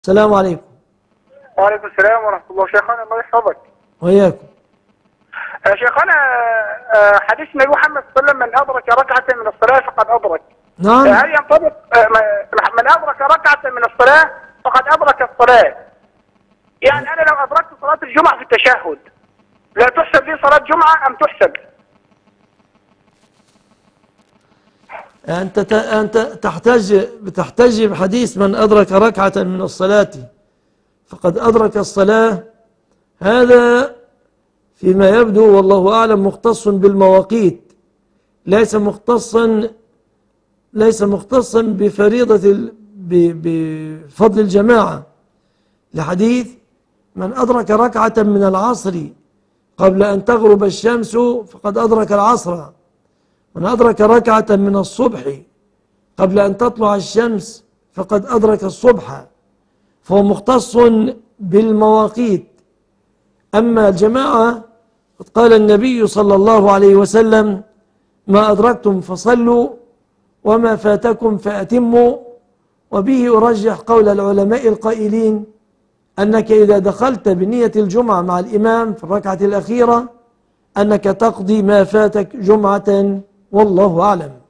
السلام عليكم. وعليكم السلام ورحمة الله. شيخنا الله يحفظك. وإياكم. شيخنا، حديث النبي محمد صلى الله عليه وسلم: من أدرك ركعة من الصلاة فقد أدرك. نعم. هل ينطبق من أدرك ركعة من الصلاة فقد أدرك الصلاة؟ يعني أنا لو أدركت صلاة الجمعة في التشهد لا تحسب لي صلاة جمعة أم تحسب؟ أنت بتحتج بحديث من أدرك ركعة من الصلاة فقد أدرك الصلاة. هذا فيما يبدو والله أعلم مختص بالمواقيت، ليس مختصا بفضل الجماعة، لحديث من أدرك ركعة من العصر قبل أن تغرب الشمس فقد أدرك العصر، من أدرك ركعة من الصبح قبل أن تطلع الشمس فقد أدرك الصبح، فهو مختص بالمواقيت. أما الجماعة قد قال النبي صلى الله عليه وسلم: ما أدركتم فصلوا وما فاتكم فأتموا. وبه أرجح قول العلماء القائلين أنك إذا دخلت بنية الجمعة مع الإمام في الركعة الأخيرة أنك تقضي ما فاتك جمعة، والله أعلم.